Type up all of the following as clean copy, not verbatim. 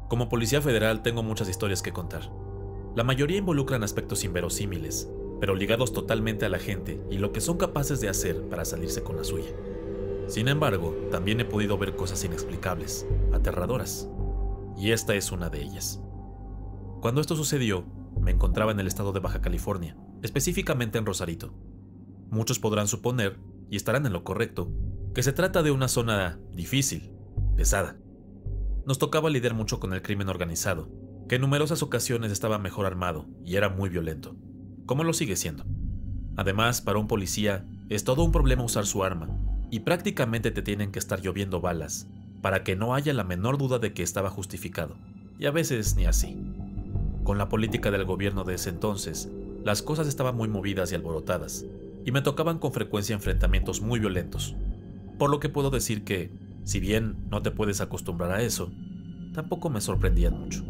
Como policía federal tengo muchas historias que contar. La mayoría involucran aspectos inverosímiles, pero ligados totalmente a la gente y lo que son capaces de hacer para salirse con la suya. Sin embargo, también he podido ver cosas inexplicables, aterradoras, y esta es una de ellas. Cuando esto sucedió, me encontraba en el estado de Baja California, específicamente en Rosarito. Muchos podrán suponer, y estarán en lo correcto, que se trata de una zona difícil, pesada. Nos tocaba lidiar mucho con el crimen organizado, que en numerosas ocasiones estaba mejor armado y era muy violento, como lo sigue siendo. Además, para un policía, es todo un problema usar su arma, y prácticamente te tienen que estar lloviendo balas, para que no haya la menor duda de que estaba justificado, y a veces ni así. Con la política del gobierno de ese entonces, las cosas estaban muy movidas y alborotadas, y me tocaban con frecuencia enfrentamientos muy violentos, por lo que puedo decir que, si bien no te puedes acostumbrar a eso, tampoco me sorprendían mucho.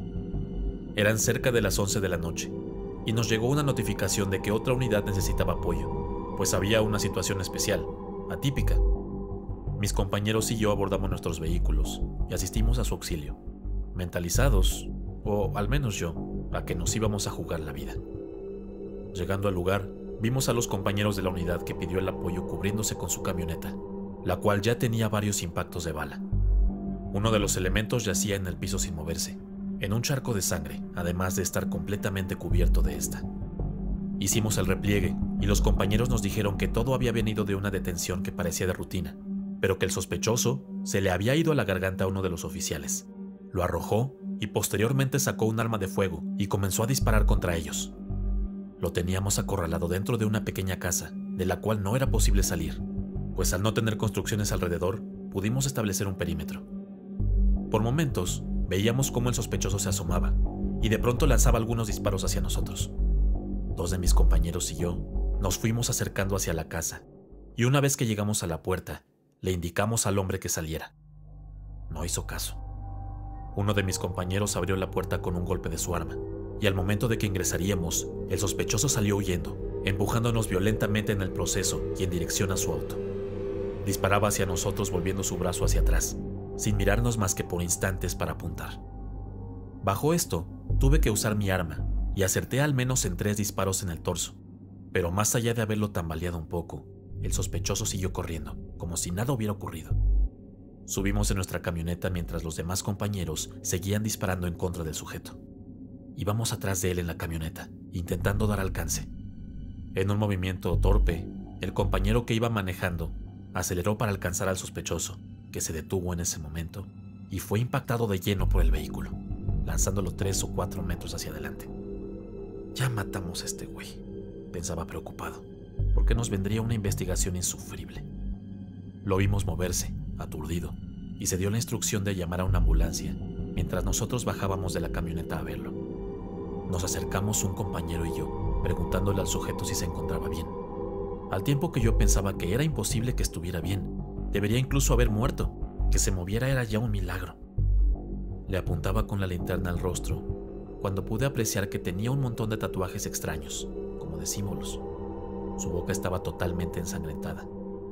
Eran cerca de las 11 de la noche, y nos llegó una notificación de que otra unidad necesitaba apoyo, pues había una situación especial, atípica. Mis compañeros y yo abordamos nuestros vehículos y asistimos a su auxilio, mentalizados, o al menos yo, a que nos íbamos a jugar la vida. Llegando al lugar, vimos a los compañeros de la unidad que pidió el apoyo cubriéndose con su camioneta, la cual ya tenía varios impactos de bala. Uno de los elementos yacía en el piso sin moverse, en un charco de sangre, además de estar completamente cubierto de esta. Hicimos el repliegue y los compañeros nos dijeron que todo había venido de una detención que parecía de rutina, pero que el sospechoso se le había ido a la garganta a uno de los oficiales. Lo arrojó y posteriormente sacó un arma de fuego y comenzó a disparar contra ellos. Lo teníamos acorralado dentro de una pequeña casa, de la cual no era posible salir, pues al no tener construcciones alrededor, pudimos establecer un perímetro. Por momentos, veíamos cómo el sospechoso se asomaba, y de pronto lanzaba algunos disparos hacia nosotros. Dos de mis compañeros y yo nos fuimos acercando hacia la casa, y una vez que llegamos a la puerta, le indicamos al hombre que saliera. No hizo caso. Uno de mis compañeros abrió la puerta con un golpe de su arma, y al momento de que ingresaríamos, el sospechoso salió huyendo, empujándonos violentamente en el proceso y en dirección a su auto. Disparaba hacia nosotros volviendo su brazo hacia atrás, sin mirarnos más que por instantes para apuntar. Bajo esto, tuve que usar mi arma, y acerté al menos en 3 disparos en el torso, pero más allá de haberlo tambaleado un poco, el sospechoso siguió corriendo, como si nada hubiera ocurrido. Subimos en nuestra camioneta mientras los demás compañeros seguían disparando en contra del sujeto. Íbamos atrás de él en la camioneta, intentando dar alcance. En un movimiento torpe, el compañero que iba manejando aceleró para alcanzar al sospechoso, que se detuvo en ese momento y fue impactado de lleno por el vehículo, lanzándolo 3 o 4 metros hacia adelante. Ya matamos a este güey, pensaba preocupado, porque nos vendría una investigación insufrible. Lo vimos moverse, aturdido, y se dio la instrucción de llamar a una ambulancia, mientras nosotros bajábamos de la camioneta a verlo. Nos acercamos un compañero y yo, preguntándole al sujeto si se encontraba bien. Al tiempo que yo pensaba que era imposible que estuviera bien, debería incluso haber muerto, que se moviera era ya un milagro. Le apuntaba con la linterna al rostro, cuando pude apreciar que tenía un montón de tatuajes extraños, como de símbolos. Su boca estaba totalmente ensangrentada.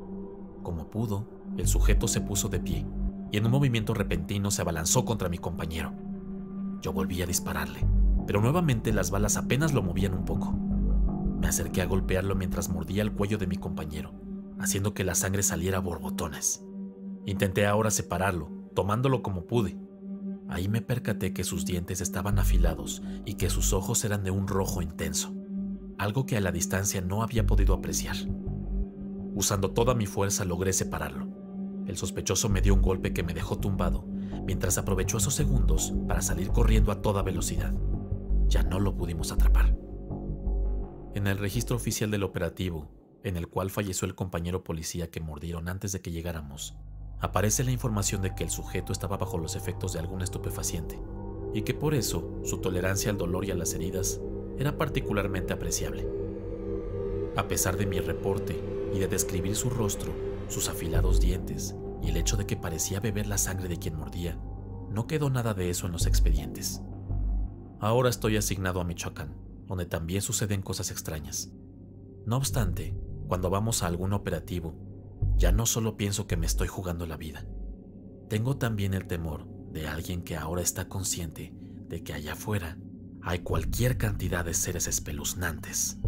Como pudo, el sujeto se puso de pie, y en un movimiento repentino se abalanzó contra mi compañero. Yo volví a dispararle, pero nuevamente las balas apenas lo movían un poco. Me acerqué a golpearlo mientras mordía el cuello de mi compañero, haciendo que la sangre saliera a borbotones. Intenté ahora separarlo, tomándolo como pude. Ahí me percaté que sus dientes estaban afilados y que sus ojos eran de un rojo intenso, algo que a la distancia no había podido apreciar. Usando toda mi fuerza logré separarlo. El sospechoso me dio un golpe que me dejó tumbado, mientras aprovechó esos segundos para salir corriendo a toda velocidad. Ya no lo pudimos atrapar. En el registro oficial del operativo, en el cual falleció el compañero policía que mordieron antes de que llegáramos, aparece la información de que el sujeto estaba bajo los efectos de algún estupefaciente y que por eso su tolerancia al dolor y a las heridas era particularmente apreciable. A pesar de mi reporte y de describir su rostro, sus afilados dientes y el hecho de que parecía beber la sangre de quien mordía, no quedó nada de eso en los expedientes. Ahora estoy asignado a Michoacán, donde también suceden cosas extrañas. No obstante, cuando vamos a algún operativo, ya no solo pienso que me estoy jugando la vida. Tengo también el temor de alguien que ahora está consciente de que allá afuera hay cualquier cantidad de seres espeluznantes.